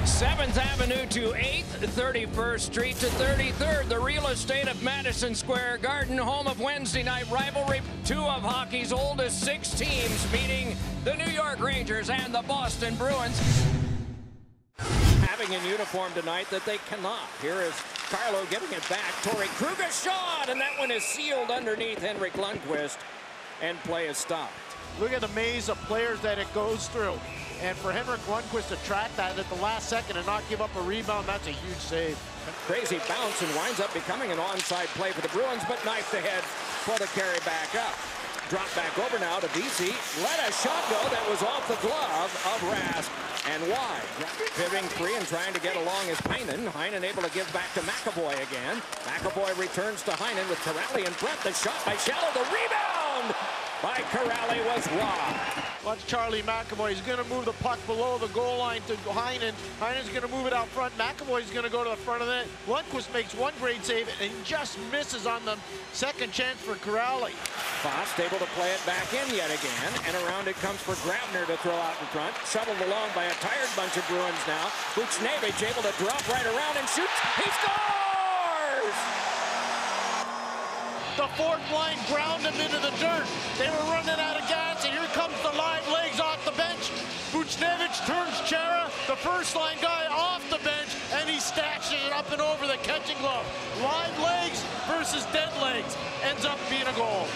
7th Avenue to 8th, 31st Street to 33rd, the real estate of Madison Square Garden, home of Wednesday night rivalry. Two of hockey's oldest 6 teams meeting the New York Rangers and the Boston Bruins. Having in uniform tonight that they cannot. Here is Carlo getting it back. Torrey Krug shot, and that one is sealed underneath Henrik Lundqvist, and play is stopped. Look at the maze of players that it goes through. And for Henrik Lundqvist to track that at the last second and not give up a rebound, that's a huge save. Crazy bounce and winds up becoming an onside play for the Bruins, but knifed ahead for the carry back up. Drop back over now to Vesey. Let a shot go that was off the glove of Rask and wide. Pivoting free and trying to get along is Heinen. Heinen able to give back to McAvoy again. McAvoy returns to Heinen with Corrali in front. The shot by Shallow. The rebound by Corrali was robbed. Watch Charlie McAvoy. He's going to move the puck below the goal line to Heinen. Heinen's going to move it out front. McAvoy's going to go to the front of the net. Lundqvist makes one great save and just misses on the second chance for Corrali. Fast able to play it back in yet again, and around it comes for Grabner to throw out in front. Shoveled along by a tired bunch of Bruins now. Buchnevich able to drop right around and shoots. He scores! The fourth line ground him into the dirt. They were running out of gas, and here comes the live legs off the bench. Buchnevich turns Chara, the first line guy, off the bench, and he stashes it up and over the catching glove. Live legs versus dead legs ends up being a goal.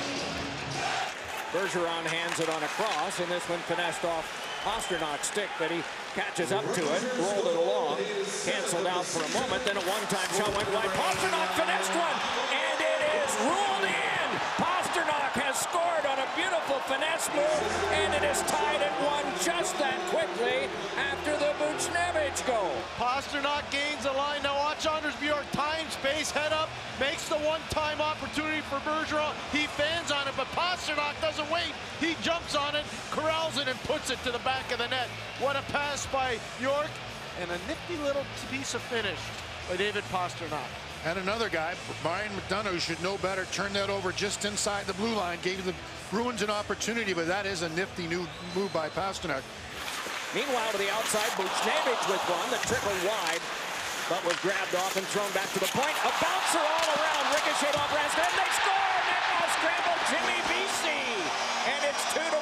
Bergeron hands it on a cross, and this one finessed off Pasternak's stick, but he catches up to it, rolled it along, canceled out for a moment, then a one-time shot went wide. Pastrnak finessed one, and it is ruled in. Pastrnak has scored on a beautiful finesse move, and it is tied at 1 just that quickly after the Buchnevich goal. Pastrnak gains the line. Now watch Anders Bjork, time, space, head up, makes the one-time opportunity for Bergeron. He fans on it, but Pastrnak doesn't wait. He jumps on it, corrals it, and puts it to the back of the net. What a pass by York, and a nifty little piece of finish by David Pastrnak. And another guy, Brian McDonough, who should know better, turned that over just inside the blue line, gave the Bruins an opportunity, but that is a nifty new move by Pastrnak. Meanwhile, to the outside, Buchnevich with one that trickled wide, but was grabbed off and thrown back to the point. A bouncer all around, ricocheted off Rask, and they score! Now scrambled Jimmy Vesey, and it's 2-1.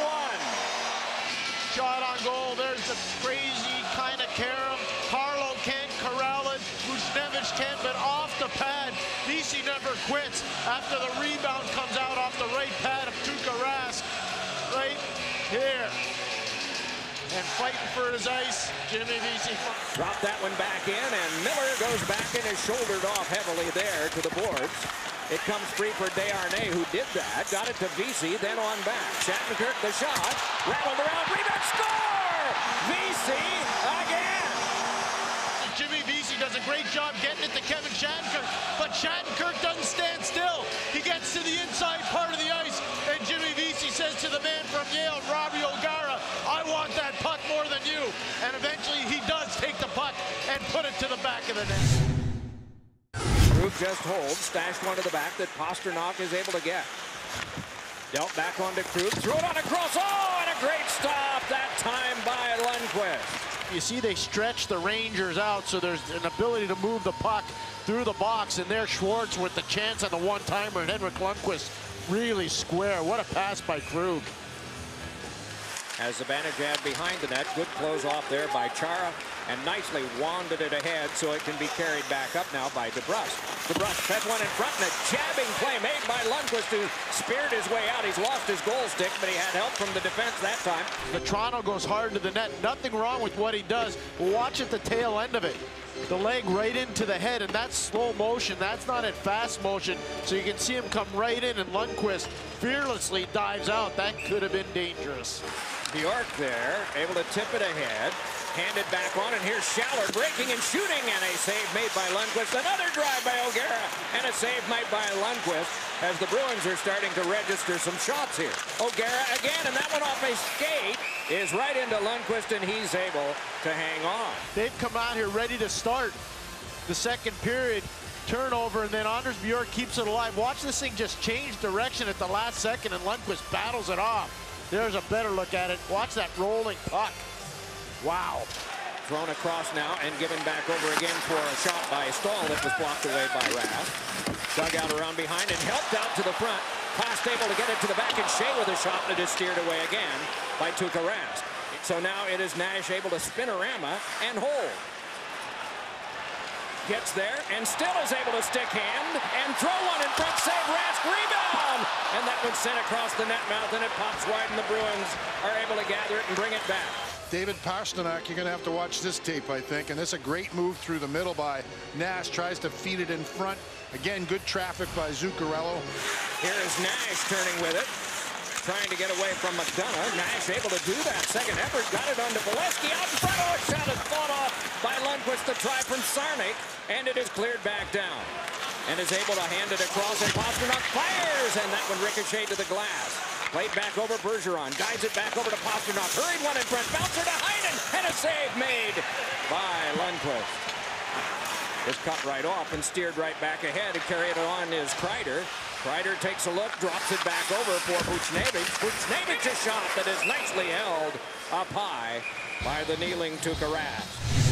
Shot on goal. There's the crazy kind of carom. Carlo can't corral it. Buchnevich can't, but off the pad. Vesey never quits after the rebound comes out off the right pad of Tuukka Rask. Right here. And fighting for his ice, Jimmy Vesey. Dropped that one back in, and Miller goes back and is shouldered off heavily there to the boards. It comes free for Desharnais, who did that. Got it to Vesey, then on back. Shattenkirk the shot, rattled around, rebound, score! Vesey again! Jimmy Vesey does a great job getting it to Kevin Shattenkirk, but Shattenkirk doesn't stand still. He gets to the inside part of the ice, and Jimmy Vesey says to the man from Yale, Robbie O'Gara, I want that puck more than you. And eventually he does take the puck and put it to the back of the net. Krug just holds, stashed one to the back that Pastrnak is able to get. Dealt back onto Krug, throw it on across, oh, and a great stop that time by Lundqvist. You see they stretch the Rangers out, so there's an ability to move the puck through the box, and there's Schwartz with the chance on the one-timer, and Henrik Lundqvist really square. What a pass by Krug. As Zibanejad behind the net, good close off there by Chara, and nicely wanded it ahead so it can be carried back up now by DeBrusk. DeBrusk fed one in front, and a jabbing play made by Lundqvist, who speared his way out. He's lost his goal stick, but he had help from the defense that time. The Toronto goes hard to the net. Nothing wrong with what he does. Watch at the tail end of it. The leg right into the head, and that's slow motion. That's not in fast motion. So you can see him come right in, and Lundqvist fearlessly dives out. That could have been dangerous. Bjork there, able to tip it ahead. Handed back on, and here's Schaller breaking and shooting, and a save made by Lundqvist. Another drive by O'Gara, and a save made by Lundqvist as the Bruins are starting to register some shots here. O'Gara again, and that one off a skate is right into Lundqvist, and he's able to hang on. They've come out here ready to start the second period. Turnover, and then Anders Bjork keeps it alive. Watch this thing just change direction at the last second, and Lundqvist battles it off. There's a better look at it. Watch that rolling puck. Wow. Thrown across now and given back over again for a shot by Stahl that was blocked away by Rask. Dug out around behind and helped out to the front. Past able to get it to the back, and Shea with a shot that is steered away again by Tuukka Rask. So now it is Nash able to spinorama and hold. Gets there and still is able to stick hand and throw one in front. Save Rask, rebound! And that one sent across the net mouth, and it pops wide, and the Bruins are able to gather it and bring it back. David Pastrnak, you're going to have to watch this tape, I think. And this is a great move through the middle by Nash. Tries to feed it in front. Again, good traffic by Zuccarello. Here is Nash turning with it. Trying to get away from McDonough. Nash able to do that. Second effort. Got it onto Bolesky. Out in front. Oh, shot is fought off by Lundqvist. The try from Sarnik. And it is cleared back down. And is able to hand it across. And Pastrnak fires. And that one ricocheted to the glass. Played back over Bergeron. Guides it back over to Pastrnak. Hurried one in front. Bouncer to Heinen. And a save made by Lundqvist. Is cut right off and steered right back ahead. To carry it on is Kreider. Kreider takes a look, drops it back over for Buchnevich. Buchnevich, a shot that is nicely held up high by the kneeling Tuukka Rask.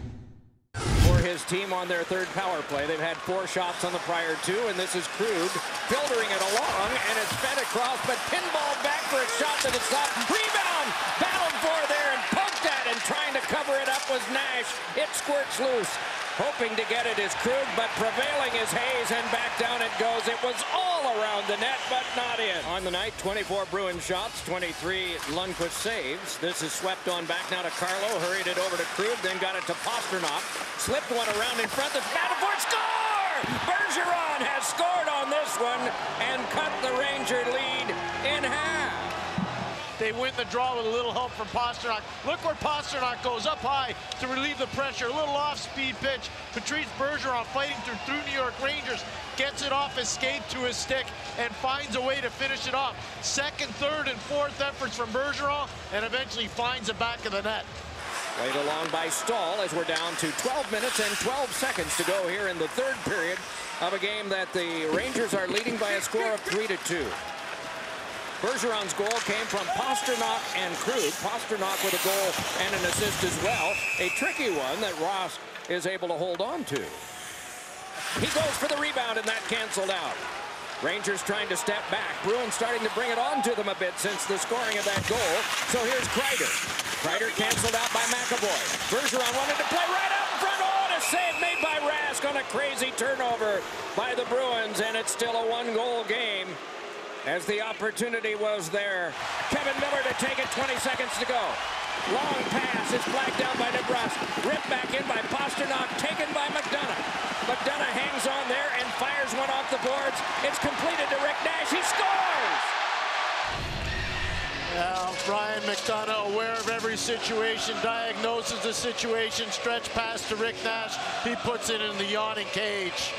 For his team on their third power play, they've had 4 shots on the prior 2, and this is Krug filtering it along, and it's fed across, but pinballed back for a shot that is stopped. Rebound! Battled for there and poked at, and trying to cover it up was Nash. It squirts loose. Hoping to get it is Krug, but prevailing is Hayes, and back down it goes. It was all around the net, but not in. On the night, 24 Bruin shots, 23 Lundqvist saves. This is swept on back now to Carlo, hurried it over to Krug, then got it to Pastrnak. Slipped one around in front, that's battle for it, score! Bergeron has scored on this one and cut the Ranger lead in half. They win the draw with a little help from Pastrnak. Look where Pastrnak goes, up high to relieve the pressure. A little off-speed pitch. Patrice Bergeron fighting through New York Rangers. Gets it off his skate to his stick and finds a way to finish it off. Second, third, and fourth efforts from Bergeron, and eventually finds the back of the net. Played along by Stahl as we're down to 12 minutes and 12 seconds to go here in the third period of a game that the Rangers are leading by a score of 3-2. Bergeron's goal came from Pastrnak and Krug. Pastrnak with a goal and an assist as well. A tricky one that Ross is able to hold on to. He goes for the rebound, and that canceled out. Rangers trying to step back. Bruins starting to bring it on to them a bit since the scoring of that goal. So here's Kreider. Kreider canceled out by McAvoy. Bergeron wanted to play right out in front. Oh, and a save made by Rask on a crazy turnover by the Bruins, and it's still a 1-goal game. As the opportunity was there. Kevin Miller to take it, 20 seconds to go. Long pass is flagged down by Nebraska. Ripped back in by Pastrnak, taken by McDonough. McDonough hangs on there and fires one off the boards. It's completed to Rick Nash. He scores! Now, Brian McDonough, aware of every situation, diagnoses the situation, stretch pass to Rick Nash. He puts it in the yawning cage.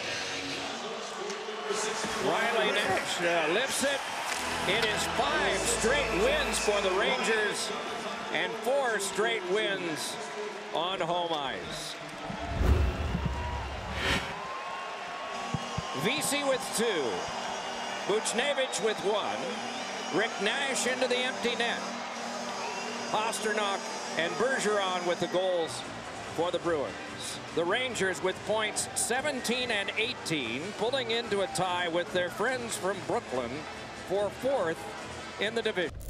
Riley Nash lifts it. It is 5 straight wins for the Rangers and 4 straight wins on home ice. Vesey with 2. Buchnevich with 1. Rick Nash into the empty net. Pastrnak and Bergeron with the goals for the Bruins. The Rangers with points 17 and 18, pulling into a tie with their friends from Brooklyn for 4th in the division.